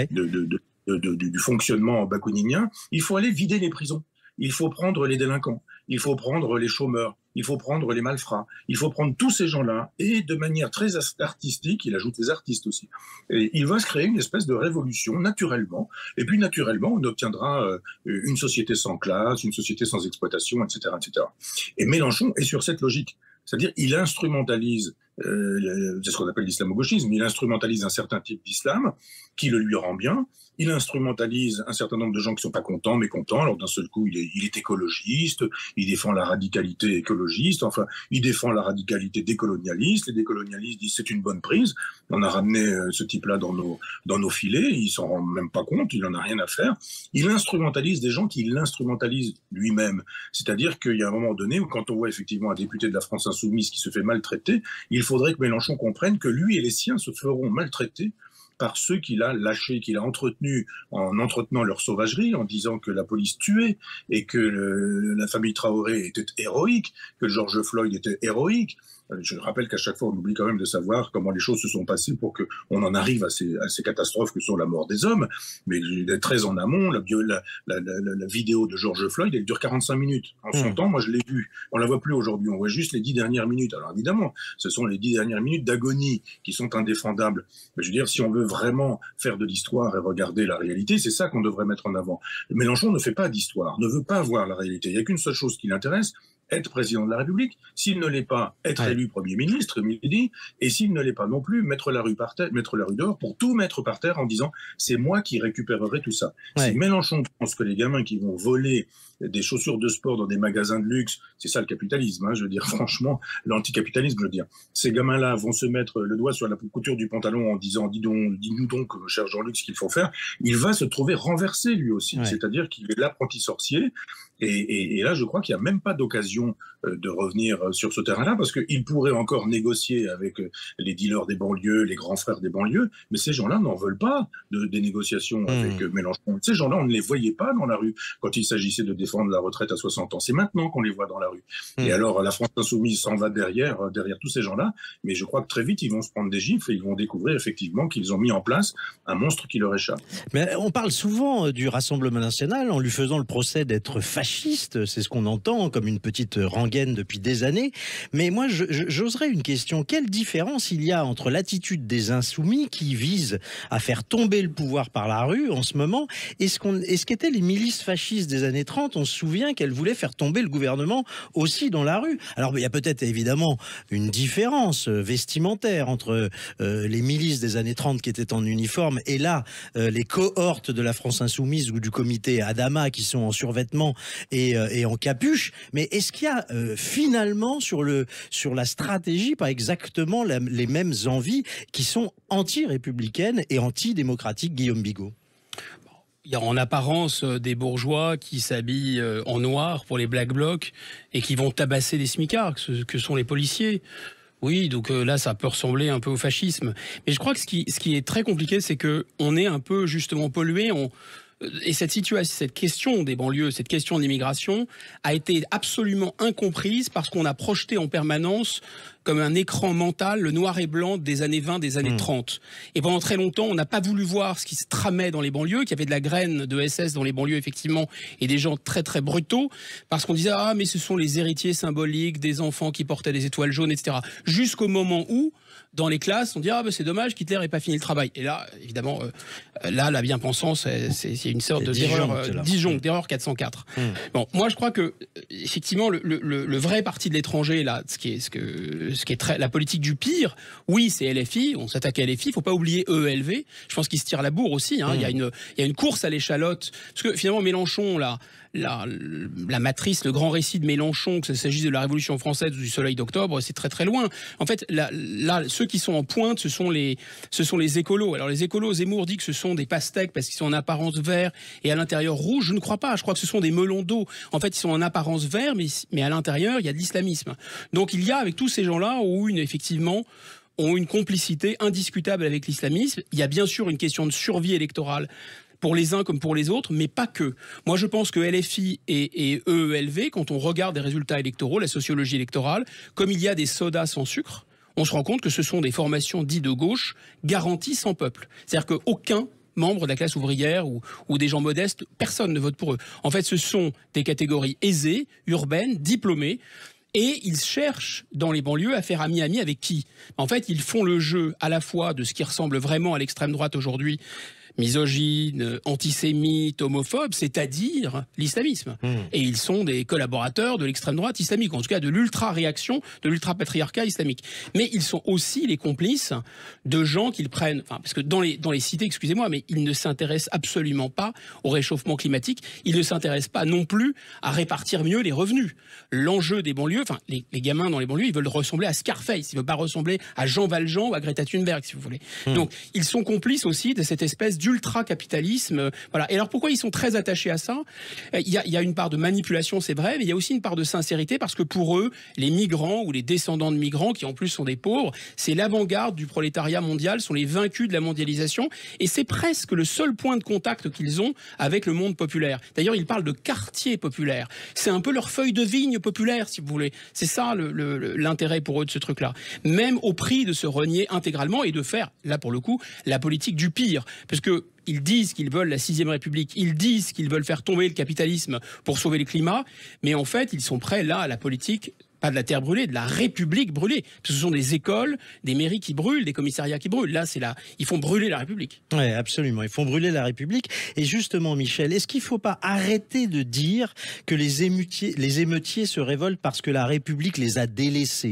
du fonctionnement bakouninien, il faut aller vider les prisons, il faut prendre les délinquants, il faut prendre les chômeurs, il faut prendre les malfrats, il faut prendre tous ces gens-là, et de manière très artistique, il ajoute les artistes aussi, et il va se créer une espèce de révolution naturellement, et puis naturellement on obtiendra une société sans classe, une société sans exploitation, etc., etc. Et Mélenchon est sur cette logique, c'est-à-dire il instrumentalise, c'est ce qu'on appelle l'islamo-gauchisme, il instrumentalise un certain type d'islam qui le lui rend bien, il instrumentalise un certain nombre de gens qui sont pas contents, mécontents, alors d'un seul coup il est écologiste, il défend la radicalité écologiste, enfin il défend la radicalité décolonialiste, les décolonialistes disent c'est une bonne prise, on a ramené ce type-là dans nos filets, il s'en rend même pas compte, il en a rien à faire, il instrumentalise des gens qui l'instrumentalisent lui-même, c'est-à-dire qu'il y a un moment donné où quand on voit effectivement un député de la France Insoumise qui se fait maltraiter, il faudrait que Mélenchon comprenne que lui et les siens se feront maltraiter par ceux qu'il a lâchés, qu'il a entretenus en entretenant leur sauvagerie, en disant que la police tuait et que la famille Traoré était héroïque, que George Floyd était héroïque. Je rappelle qu'à chaque fois, on oublie quand même de savoir comment les choses se sont passées pour qu'on en arrive à ces catastrophes que sont la mort des hommes. Mais très en amont, la vidéo de George Floyd, elle dure 45 minutes. En son temps, moi je l'ai vue. On la voit plus aujourd'hui, on voit juste les 10 dernières minutes. Alors évidemment, ce sont les 10 dernières minutes d'agonie qui sont indéfendables. Mais je veux dire, si on veut vraiment faire de l'histoire et regarder la réalité, c'est ça qu'on devrait mettre en avant. Mélenchon ne fait pas d'histoire, ne veut pas voir la réalité. Il n'y a qu'une seule chose qui l'intéresse, être président de la République. S'il ne l'est pas, être élu Premier ministre, midi, et s'il ne l'est pas non plus, mettre la rue dehors pour tout mettre par terre en disant « c'est moi qui récupérerai tout ça ». Si Mélenchon pense que les gamins qui vont voler des chaussures de sport dans des magasins de luxe, c'est ça le capitalisme, je veux dire, franchement, l'anticapitalisme, je veux dire. Ces gamins-là vont se mettre le doigt sur la couture du pantalon en disant « dis-nous donc, cher Jean-Luc, ce qu'il faut faire », il va se trouver renversé lui aussi, c'est-à-dire qu'il est l'apprenti sorcier, et là, je crois qu'il n'y a même pas d'occasion de revenir sur ce terrain-là, parce qu'il pourrait encore négocier avec les dealers des banlieues, les grands frères des banlieues, mais ces gens-là n'en veulent pas des négociations avec Mélenchon. Ces gens-là, on ne les voyait pas dans la rue quand il s'agissait de défendre la retraite à 60 ans. C'est maintenant qu'on les voit dans la rue. Et alors, la France Insoumise s'en va derrière tous ces gens-là, mais je crois que très vite, ils vont se prendre des gifles et ils vont découvrir effectivement qu'ils ont mis en place un monstre qui leur échappe. Mais on parle souvent du Rassemblement national en lui faisant le procès d'être fasciste, c'est ce qu'on entend comme une petite rengaine depuis des années. Mais moi, j'oserais une question. Quelle différence il y a entre l'attitude des insoumis qui visent à faire tomber le pouvoir par la rue en ce moment et ce qu'étaient les milices fascistes des années 30? On se souvient qu'elles voulaient faire tomber le gouvernement aussi dans la rue. Alors, il y a peut-être évidemment une différence vestimentaire entre les milices des années 30 qui étaient en uniforme et là, les cohortes de la France Insoumise ou du comité Adama qui sont en survêtement et en capuche. Mais est-ce qu'il y a finalement sur la stratégie pas exactement les mêmes envies qui sont anti-républicaines et anti-démocratiques, Guillaume Bigot? Il y a en apparence des bourgeois qui s'habillent en noir pour les Black Blocs et qui vont tabasser des smicards, que sont les policiers. Oui, donc là, ça peut ressembler un peu au fascisme. Mais je crois que ce qui est très compliqué, c'est qu'on est un peu justement pollué. Et cette question des banlieues, cette question de l'immigration a été absolument incomprise parce qu'on a projeté en permanence comme un écran mental le noir et blanc des années 20, des années 30. Et pendant très longtemps, on n'a pas voulu voir ce qui se tramait dans les banlieues, qu'il y avait de la graine de SS dans les banlieues, effectivement, et des gens très très brutaux, parce qu'on disait « Ah, mais ce sont les héritiers symboliques des enfants qui portaient des étoiles jaunes, etc. » Jusqu'au moment où, dans les classes, on dit « Ah, ben c'est dommage qu'Hitler n'ait pas fini le travail. » Et là, évidemment, la bien-pensance, c'est une sorte d'erreur, d'erreur 404. Bon, moi, je crois que, effectivement, le vrai parti de l'étranger, là, ce qui est très, la politique du pire, oui, c'est LFI, on s'attaque à LFI, il ne faut pas oublier EELV, je pense qu'ils se tirent la bourre aussi, hein. Il y a une course à l'échalote, parce que finalement, Mélenchon, là, la matrice, le grand récit de Mélenchon, que ça s'agisse de la Révolution française ou du Soleil d'octobre, c'est très très loin. En fait, là, ceux qui sont en pointe, ce sont les écolos. Alors les écolos, Zemmour dit que ce sont des pastèques parce qu'ils sont en apparence verts et à l'intérieur rouge. Je ne crois pas. Je crois que ce sont des melons d'eau. En fait, ils sont en apparence verts, mais à l'intérieur, il y a de l'islamisme. Donc il y a, avec tous ces gens-là, effectivement, ont une complicité indiscutable avec l'islamisme. Il y a bien sûr une question de survie électorale pour les uns comme pour les autres, mais pas que. Moi, je pense que LFI et EELV, quand on regarde les résultats électoraux, la sociologie électorale, comme il y a des sodas sans sucre, on se rend compte que ce sont des formations dites de gauche garanties sans peuple. C'est-à-dire qu'aucun membre de la classe ouvrière ou des gens modestes, personne ne vote pour eux. En fait, ce sont des catégories aisées, urbaines, diplômées, et ils cherchent dans les banlieues à faire ami-ami avec qui ? En fait, ils font le jeu à la fois de ce qui ressemble vraiment à l'extrême droite aujourd'hui, misogyne, antisémite, homophobe, c'est-à-dire l'islamisme. Et ils sont des collaborateurs de l'extrême droite islamique, en tout cas de l'ultra-réaction, de l'ultra-patriarcat islamique. Mais ils sont aussi les complices de gens qu'ils prennent, parce que dans les cités, excusez-moi, mais ils ne s'intéressent absolument pas au réchauffement climatique, ils ne s'intéressent pas non plus à répartir mieux les revenus. L'enjeu des banlieues, les gamins dans les banlieues, ils veulent ressembler à Scarface, ils ne veulent pas ressembler à Jean Valjean ou à Greta Thunberg, si vous voulez. Donc, ils sont complices aussi de cette espèce d'ultra-capitalisme. Voilà. Et alors pourquoi ils sont très attachés à ça ? Il y a une part de manipulation, c'est vrai, mais il y a aussi une part de sincérité parce que pour eux, les migrants ou les descendants de migrants, qui en plus sont des pauvres, c'est l'avant-garde du prolétariat mondial, sont les vaincus de la mondialisation et c'est presque le seul point de contact qu'ils ont avec le monde populaire. D'ailleurs, ils parlent de quartier populaire. C'est un peu leur feuille de vigne populaire, si vous voulez. C'est ça l'intérêt pour eux de ce truc-là. Même au prix de se renier intégralement et de faire, là pour le coup, la politique du pire. Parce que ils disent qu'ils veulent la 6e République, ils disent qu'ils veulent faire tomber le capitalisme pour sauver le climat, mais en fait, ils sont prêts là à la politique, pas de la terre brûlée, de la République brûlée. Parce que ce sont des écoles, des mairies qui brûlent, des commissariats qui brûlent. Là, ils font brûler la République. Oui, absolument. Ils font brûler la République. Et justement, Michel, est-ce qu'il ne faut pas arrêter de dire que les émeutiers se révoltent parce que la République les a délaissés,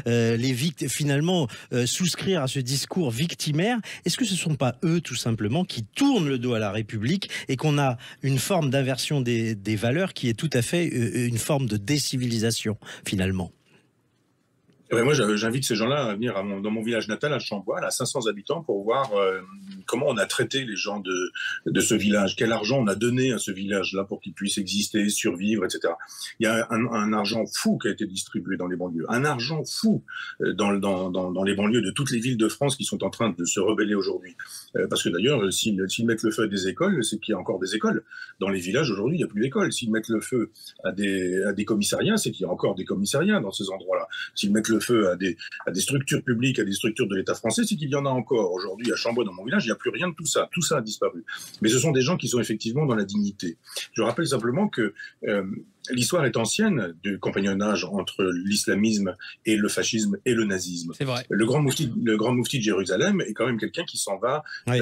finalement, souscrire à ce discours victimaire? Est-ce que ce ne sont pas eux, tout simplement, qui tournent le dos à la République et qu'on a une forme d'inversion des valeurs qui est tout à fait une forme de décivilisation, finalement? Moi, j'invite ces gens-là à venir dans mon village natal, à Chambois, à 500 habitants, pour voir comment on a traité les gens de ce village, quel argent on a donné à ce village-là pour qu'il puisse exister, survivre, etc. Il y a un argent fou qui a été distribué dans les banlieues, un argent fou dans les banlieues de toutes les villes de France qui sont en train de se rebeller aujourd'hui. Parce que d'ailleurs, s'ils mettent le feu à des écoles, c'est qu'il y a encore des écoles. Dans les villages, aujourd'hui, il n'y a plus d'écoles. S'ils mettent le feu à des commissariats, c'est qu'il y a encore des commissariats dans ces endroits-là. S'ils mettent le feu à des structures publiques, à des structures de l'État français, c'est qu'il y en a encore. Aujourd'hui, à Chambois, dans mon village, il n'y a plus rien de tout ça. Tout ça a disparu. Mais ce sont des gens qui sont effectivement dans la dignité. Je rappelle simplement que l'histoire est ancienne du compagnonnage entre l'islamisme et le fascisme et le nazisme. C'est vrai. Le grand moufti de Jérusalem est quand même quelqu'un qui s'en va, oui.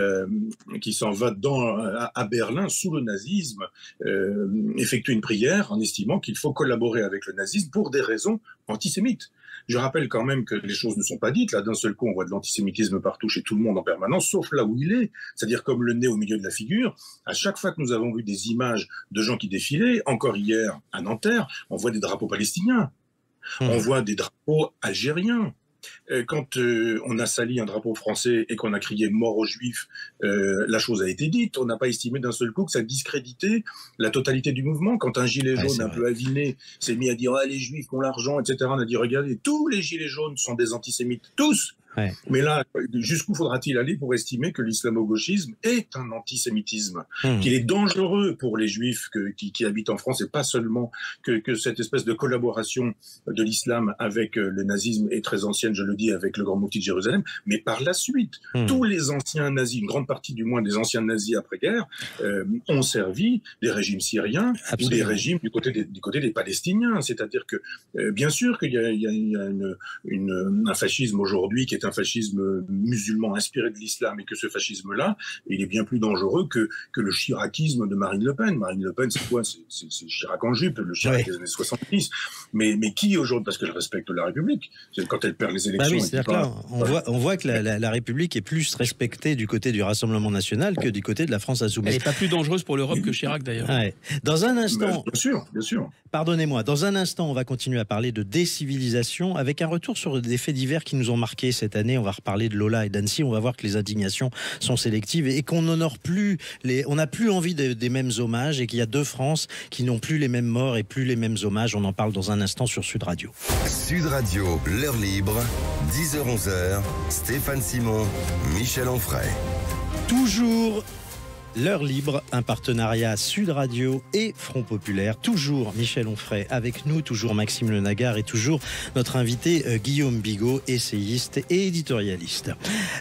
À Berlin sous le nazisme, effectuer une prière en estimant qu'il faut collaborer avec le nazisme pour des raisons antisémites. Je rappelle quand même que les choses ne sont pas dites. Là, d'un seul coup, on voit de l'antisémitisme partout chez tout le monde en permanence, sauf là où il est, c'est-à-dire comme le nez au milieu de la figure. À chaque fois que nous avons vu des images de gens qui défilaient, encore hier à Nanterre, on voit des drapeaux palestiniens, on voit des drapeaux algériens. Quand on a sali un drapeau français et qu'on a crié « mort aux Juifs », la chose a été dite. On n'a pas estimé d'un seul coup que ça discréditait la totalité du mouvement. Quand un gilet jaune un peu aviné s'est mis à dire « ah, les Juifs ont l'argent », etc., on a dit « regardez, tous les gilets jaunes sont des antisémites, tous !» Ouais. Mais là, jusqu'où faudra-t-il aller pour estimer que l'islamo-gauchisme est un antisémitisme, qu'il est dangereux pour les juifs qui habitent en France, et pas seulement que cette espèce de collaboration de l'islam avec le nazisme est très ancienne, je le dis, avec le Grand Mufti de Jérusalem, mais par la suite, tous les anciens nazis, une grande partie du moins des anciens nazis après-guerre, ont servi des régimes syriens ou des régimes du côté des Palestiniens. C'est-à-dire que, bien sûr qu'il y a un fascisme aujourd'hui qui est un fascisme musulman inspiré de l'islam, et que ce fascisme-là, il est bien plus dangereux que le chiracisme de Marine Le Pen. Marine Le Pen, c'est quoi? C'est Chirac en jupe, le Chirac des années 70. Mais qui aujourd'hui, parce que je respecte la République, c'est quand elle perd les élections... Bah oui, c'est-à-dire que là, on voit que la République est plus respectée du côté du Rassemblement national que du côté de la France insoumise. Elle n'est pas plus dangereuse pour l'Europe que Chirac, d'ailleurs. Ouais. Dans un instant... Bien sûr. Pardonnez-moi, dans un instant, on va continuer à parler de décivilisation avec un retour sur des faits divers qui nous ont marqués cette année. On va reparler de Lola et d'Annecy. On va voir que les indignations sont sélectives et qu'on n'honore plus on n'a plus envie des mêmes hommages, et qu'il y a deux France qui n'ont plus les mêmes morts et plus les mêmes hommages. On en parle dans un instant sur Sud Radio. Sud Radio, l'heure libre, 10h-11h, Stéphane Simon, Michel Onfray. Toujours l'heure libre, un partenariat Sud Radio et Front Populaire. Toujours Michel Onfray avec nous, toujours Maxime Le Nagard et toujours notre invité Guillaume Bigot, essayiste et éditorialiste.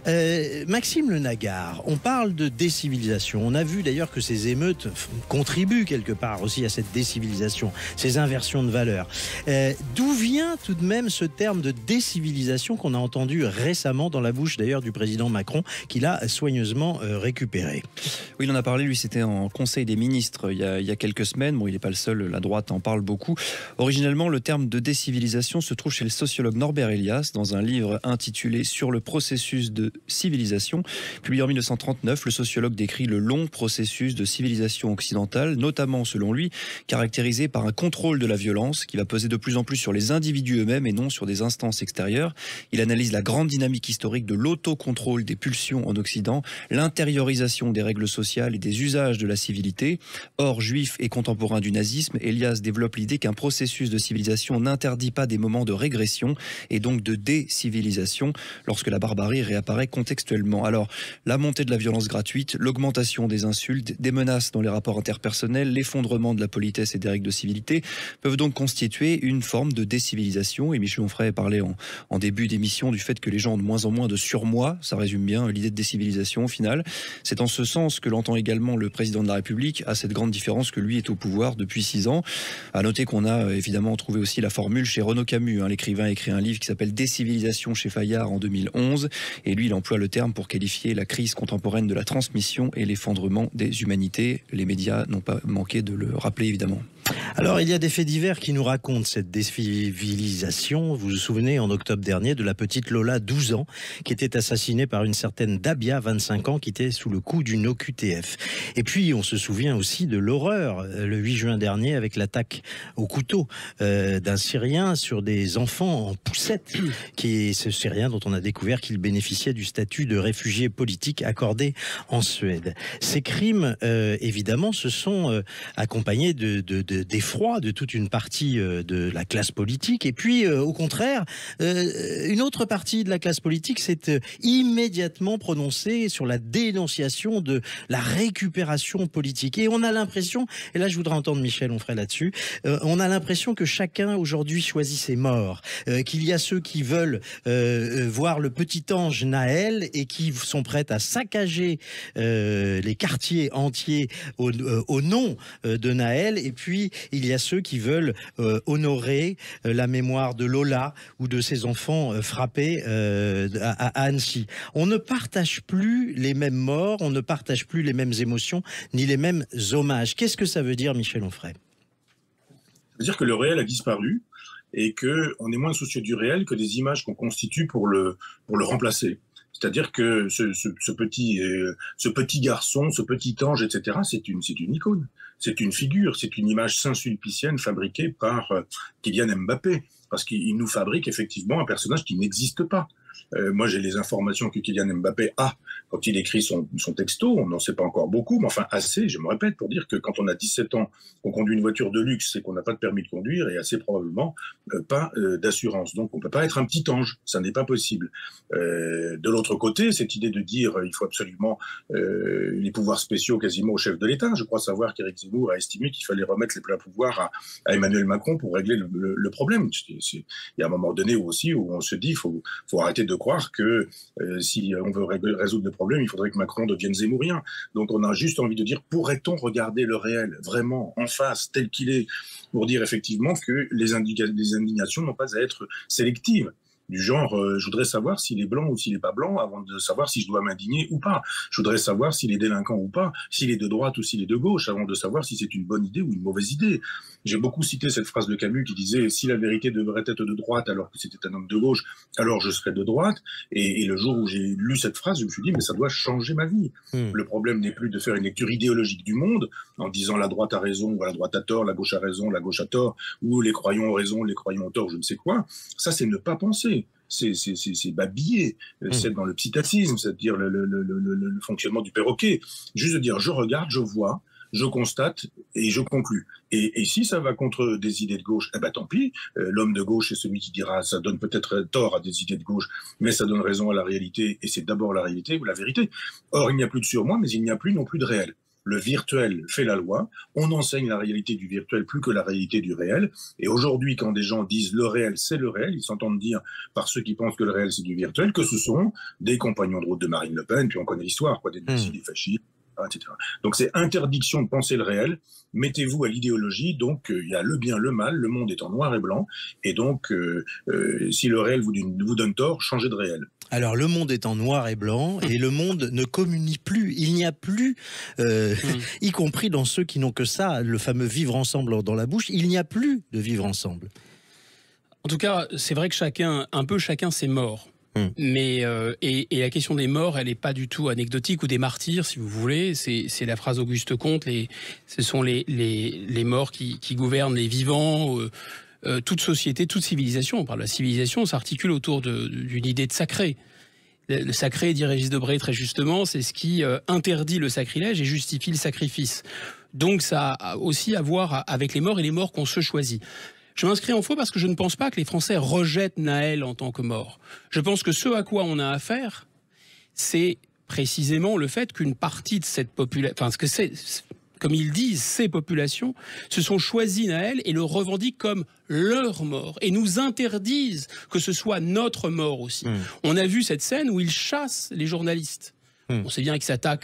Maxime Le Nagard, on parle de décivilisation. On a vu d'ailleurs que ces émeutes contribuent quelque part aussi à cette décivilisation, ces inversions de valeurs. D'où vient tout de même ce terme de décivilisation qu'on a entendu récemment dans la bouche d'ailleurs du président Macron, qu'il a soigneusement récupéré? Oui, il en a parlé, lui, c'était en Conseil des ministres il y a quelques semaines. Bon, il n'est pas le seul, la droite en parle beaucoup. Originellement, le terme de décivilisation se trouve chez le sociologue Norbert Elias dans un livre intitulé « Sur le processus de civilisation ». Publié en 1939, le sociologue décrit le long processus de civilisation occidentale, notamment, selon lui, caractérisé par un contrôle de la violence qui va peser de plus en plus sur les individus eux-mêmes et non sur des instances extérieures. Il analyse la grande dynamique historique de l'autocontrôle des pulsions en Occident, l'intériorisation des règles sociales et des usages de la civilité. Or, juif et contemporain du nazisme, Elias développe l'idée qu'un processus de civilisation n'interdit pas des moments de régression et donc de décivilisation lorsque la barbarie réapparaît contextuellement. Alors, la montée de la violence gratuite, l'augmentation des insultes, des menaces dans les rapports interpersonnels, l'effondrement de la politesse et des règles de civilité peuvent donc constituer une forme de décivilisation. Et Michel Onfray parlait en début d'émission du fait que les gens ont de moins en moins de surmoi. Ça résume bien l'idée de décivilisation au final. C'est en ce sens que l'entend également le président de la République, à cette grande différence que lui est au pouvoir depuis 6 ans. À noter qu'on a évidemment trouvé aussi la formule chez Renaud Camus. L'écrivain a écrit un livre qui s'appelle Décivilisation chez Fayard en 2011. Et lui, il emploie le terme pour qualifier la crise contemporaine de la transmission et l'effondrement des humanités. Les médias n'ont pas manqué de le rappeler, évidemment. Alors, il y a des faits divers qui nous racontent cette décivilisation. Vous vous souvenez, en octobre dernier, de la petite Lola, 12 ans, qui était assassinée par une certaine Dabia, 25 ans, qui était sous le coup d'une OQTF. Et puis, on se souvient aussi de l'horreur, le 8 juin dernier, avec l'attaque au couteau d'un Syrien sur des enfants en poussette, qui est ce Syrien dont on a découvert qu'il bénéficiait du statut de réfugié politique accordé en Suède. Ces crimes, évidemment, se sont accompagnés d'effroi de toute une partie de la classe politique. Et puis, au contraire, une autre partie de la classe politique s'est immédiatement prononcée sur la dénonciation de la récupération politique. Et on a l'impression, et là je voudrais entendre Michel Onfray là-dessus, on a l'impression que chacun aujourd'hui choisit ses morts, qu'il y a ceux qui veulent voir le petit ange Naël et qui sont prêts à saccager les quartiers entiers au nom de Naël, et puis il y a ceux qui veulent honorer la mémoire de Lola ou de ses enfants frappés à Annecy. On ne partage plus les mêmes morts, on ne partage plus les mêmes émotions, ni les mêmes hommages. Qu'est-ce que ça veut dire, Michel Onfray? Ça veut dire que le réel a disparu et qu'on est moins soucieux du réel que des images qu'on constitue pour le remplacer. C'est-à-dire que ce petit garçon, ce petit ange, etc., c'est une icône, c'est une figure, c'est une image saint-sulpicienne fabriquée par Kylian Mbappé, parce qu'il nous fabrique effectivement un personnage qui n'existe pas. Moi, j'ai les informations que Kylian Mbappé a quand il écrit son texto. On n'en sait pas encore beaucoup, mais enfin assez, je me répète, pour dire que quand on a 17 ans, qu'on conduit une voiture de luxe, c'est qu'on n'a pas de permis de conduire et assez probablement pas d'assurance. Donc, on ne peut pas être un petit ange. Ça n'est pas possible. De l'autre côté, cette idée de dire il faut absolument les pouvoirs spéciaux quasiment au chef de l'État. Je crois savoir qu'Éric Zemmour a estimé qu'il fallait remettre les pleins pouvoirs à Emmanuel Macron pour régler le problème. Il y a un moment donné aussi où on se dit faut arrêter de croire que si on veut résoudre le problème, il faudrait que Macron devienne zemmourien. Donc on a juste envie de dire, pourrait-on regarder le réel vraiment en face tel qu'il est pour dire effectivement que les indignations n'ont pas à être sélectives. Du genre, je voudrais savoir s'il est blanc ou s'il n'est pas blanc avant de savoir si je dois m'indigner ou pas. Je voudrais savoir s'il est délinquant ou pas, s'il est de droite ou s'il est de gauche, avant de savoir si c'est une bonne idée ou une mauvaise idée. J'ai beaucoup cité cette phrase de Camus qui disait « Si la vérité devrait être de droite alors que c'était un homme de gauche, alors je serais de droite ». Et le jour où j'ai lu cette phrase, je me suis dit « Mais ça doit changer ma vie ». Le problème n'est plus de faire une lecture idéologique du monde en disant « La droite a raison » ou « La droite a tort »,« La gauche a raison »,« La gauche a tort » ou « Les croyants ont raison »,« Les croyants ont tort », je ne sais quoi. Ça, c'est ne pas penser. C'est babiller, c'est dans le psychatisme, c'est-à-dire le fonctionnement du perroquet. Juste de dire, je regarde, je vois, je constate et je conclus. Et si ça va contre des idées de gauche, eh ben tant pis. L'homme de gauche est celui qui dira, ça donne peut-être tort à des idées de gauche, mais ça donne raison à la réalité, et c'est d'abord la réalité ou la vérité. Or, il n'y a plus de surmoi, mais il n'y a plus non plus de réel. Le virtuel fait la loi, on enseigne la réalité du virtuel plus que la réalité du réel, et aujourd'hui quand des gens disent le réel c'est le réel, ils s'entendent dire par ceux qui pensent que le réel c'est du virtuel, que ce sont des compagnons de route de Marine Le Pen, puis on connaît l'histoire, quoi, des nazis, des fascistes, etc. Donc c'est interdiction de penser le réel, mettez-vous à l'idéologie, donc il y a le bien, le mal, le monde est en noir et blanc, et donc si le réel vous donne tort, changez de réel. Alors, le monde est en noir et blanc et le monde ne communique plus. Il n'y a plus, y compris dans ceux qui n'ont que ça, le fameux vivre ensemble dans la bouche, il n'y a plus de vivre ensemble. En tout cas, c'est vrai que chacun s'est mort. Mais et la question des morts, elle n'est pas du tout anecdotique, ou des martyrs, si vous voulez. C'est la phrase d'Auguste Comte, ce sont les morts qui gouvernent les vivants. Toute société, toute civilisation, on parle de la civilisation, s'articule autour d'une idée de sacré. Le sacré, dit Régis Debray très justement, c'est ce qui interdit le sacrilège et justifie le sacrifice. Donc ça a aussi à voir avec les morts et les morts qu'on se choisit. Je m'inscris en faux parce que je ne pense pas que les Français rejettent Nahel en tant que mort. Je pense que ce à quoi on a affaire, c'est précisément le fait qu'une partie de cette population... Enfin, ce que c'est... Comme ils disent, ces populations se sont choisies Nahel et le revendiquent comme leur mort et nous interdisent que ce soit notre mort aussi. On a vu cette scène où ils chassent les journalistes. On sait bien qu'ils s'attaquent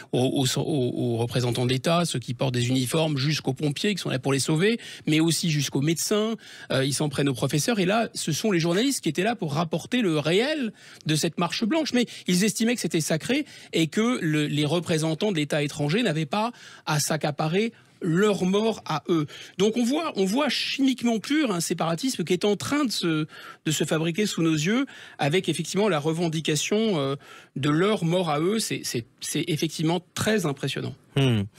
aux représentants d'État, ceux qui portent des uniformes, jusqu'aux pompiers qui sont là pour les sauver, mais aussi jusqu'aux médecins. Ils s'en prennent aux professeurs. Et là, ce sont les journalistes qui étaient là pour rapporter le réel de cette marche blanche. Mais ils estimaient que c'était sacré et que les représentants de l'État étranger n'avaient pas à s'accaparer leur mort à eux. Donc on voit chimiquement pur un séparatisme qui est en train de se fabriquer sous nos yeux, avec effectivement la revendication de leur mort à eux. C'est effectivement très impressionnant. Michel ?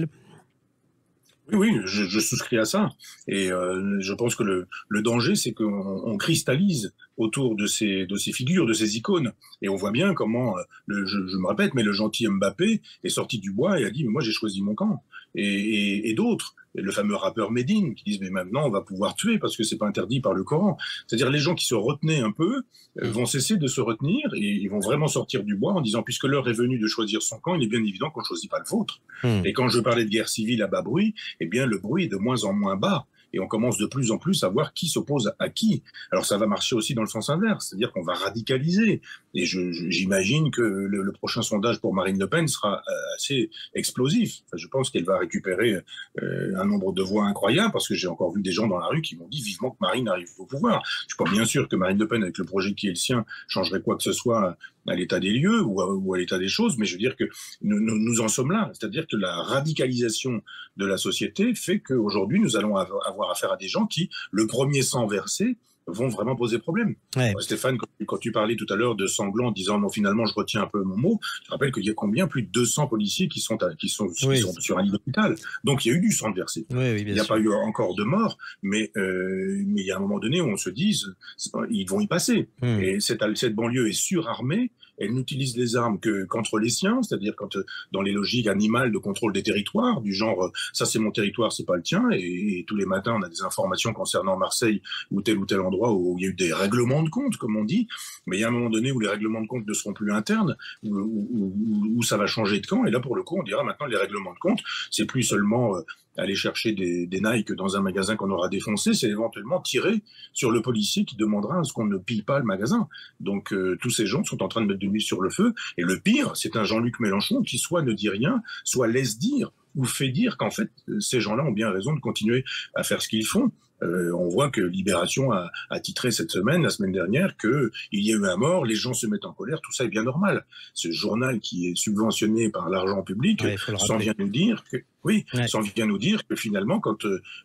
Oui, je souscris à ça. Et je pense que le danger, c'est qu'on cristallise autour de ces figures, de ces icônes. Et on voit bien comment, je me répète, mais le gentil Mbappé est sorti du bois et a dit « mais moi j'ai choisi mon camp ». Et d'autres, le fameux rappeur Medine, qui disent « mais maintenant on va pouvoir tuer parce que c'est pas interdit par le Coran ». C'est-à-dire les gens qui se retenaient un peu vont cesser de se retenir et ils vont vraiment sortir du bois en disant « puisque l'heure est venue de choisir son camp, il est bien évident qu'on ne choisit pas le vôtre ». Et quand je parlais de guerre civile à bas bruit, eh bien le bruit est de moins en moins bas. Et on commence de plus en plus à voir qui s'oppose à qui. Alors ça va marcher aussi dans le sens inverse, c'est-à-dire qu'on va radicaliser. Et j'imagine que le prochain sondage pour Marine Le Pen sera assez explosif. Enfin, je pense qu'elle va récupérer un nombre de voix incroyable, parce que j'ai encore vu des gens dans la rue qui m'ont dit vivement que Marine arrive au pouvoir. Je ne suis pas bien sûr que Marine Le Pen, avec le projet qui est le sien, changerait quoi que ce soit à l'état des lieux ou à l'état des choses, mais je veux dire que nous en sommes là. C'est-à-dire que la radicalisation de la société fait qu'aujourd'hui, nous allons avoir affaire à des gens qui, le premier sang versé, vont vraiment poser problème. Ouais. Stéphane, quand tu parlais tout à l'heure de sanglant en disant non, finalement je retiens un peu mon mot, je rappelle qu'il y a combien plus de 200 policiers qui sont sur un lit d'hôpital. Donc il y a eu du sang versé. Oui, Il n'y a pas eu encore de mort, mais il y a un moment donné où on se dise ils vont y passer. Et cette banlieue est surarmée. Elle n'utilise les armes que contre les siens, c'est-à-dire quand dans les logiques animales de contrôle des territoires, du genre ça c'est mon territoire, c'est pas le tien, et tous les matins on a des informations concernant Marseille ou tel endroit où il y a eu des règlements de compte, comme on dit, mais il y a un moment donné où les règlements de compte ne seront plus internes, où ça va changer de camp, et là pour le coup on dira maintenant les règlements de compte, c'est plus seulement aller chercher des Nike dans un magasin qu'on aura défoncé, c'est éventuellement tirer sur le policier qui demandera à ce qu'on ne pille pas le magasin. Donc tous ces gens sont en train de mettre de l'huile sur le feu. Et le pire, c'est un Jean-Luc Mélenchon qui soit ne dit rien, soit laisse dire ou fait dire qu'en fait, ces gens-là ont bien raison de continuer à faire ce qu'ils font. On voit que Libération a titré cette semaine, la semaine dernière, qu'il y a eu un mort, les gens se mettent en colère, tout ça est bien normal. Ce journal qui est subventionné par l'argent public s'en vient nous dire que s'en vient nous dire que finalement, quand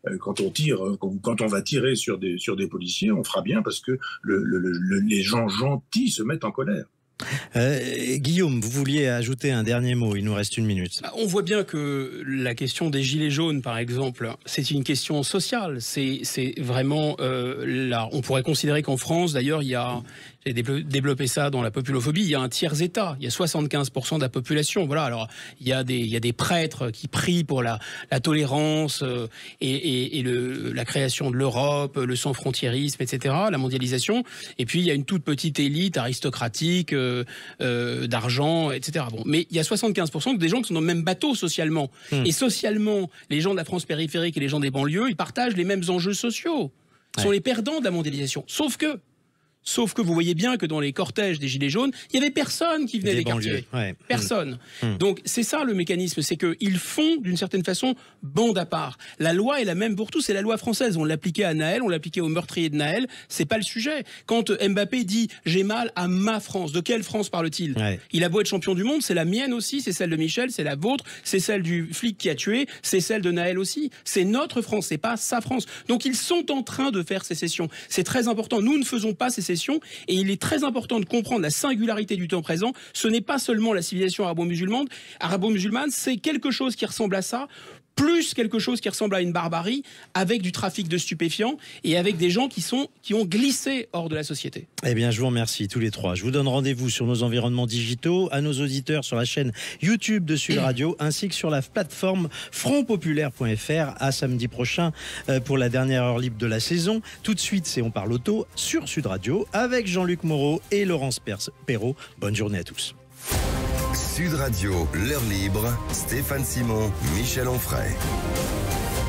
on va tirer sur des policiers, on fera bien parce que les gens gentils se mettent en colère. Guillaume, vous vouliez ajouter un dernier mot, il nous reste 1 minute. On voit bien que la question des gilets jaunes, par exemple, c'est une question sociale. C'est vraiment là. On pourrait considérer qu'en France, d'ailleurs, j'ai développé ça dans la populophobie, il y a un tiers-État, il y a 75% de la population. Voilà, alors il y a des prêtres qui prient pour la tolérance et la création de l'Europe, le sans-frontiérisme, etc., la mondialisation. Et puis il y a une toute petite élite aristocratique d'argent, etc. Bon, mais il y a 75% des gens qui sont dans le même bateau socialement. Et socialement, les gens de la France périphérique et les gens des banlieues, ils partagent les mêmes enjeux sociaux. Ils sont les perdants de la mondialisation. Sauf que vous voyez bien que dans les cortèges des Gilets jaunes, il n'y avait personne qui venait des quartiers. Personne. Donc c'est ça le mécanisme, c'est qu'ils font d'une certaine façon bande à part. La loi est la même pour tous, c'est la loi française. On l'appliquait à Naël, on l'appliquait aux meurtriers de Naël, c'est pas le sujet. Quand Mbappé dit « j'ai mal à ma France », de quelle France parle-t-il? Il a beau être champion du monde, c'est la mienne aussi, c'est celle de Michel, c'est la vôtre, c'est celle du flic qui a tué, c'est celle de Naël aussi. C'est notre France, c'est pas sa France. Donc ils sont en train de faire sécession. C'est très important. Nous ne faisons pas sécession. Et il est très important de comprendre la singularité du temps présent. Ce n'est pas seulement la civilisation arabo-musulmane, c'est quelque chose qui ressemble à ça, plus quelque chose qui ressemble à une barbarie, avec du trafic de stupéfiants et avec des gens qui ont glissé hors de la société. Eh bien, je vous remercie tous les trois. Je vous donne rendez-vous sur nos environnements digitaux, à nos auditeurs sur la chaîne YouTube de Sud Radio, ainsi que sur la plateforme frontpopulaire.fr. À samedi prochain pour la dernière heure libre de la saison. Tout de suite, c'est On parle auto sur Sud Radio avec Jean-Luc Moreau et Laurence Perrault. Bonne journée à tous. Sud Radio, l'heure libre, Stéphane Simon, Michel Onfray.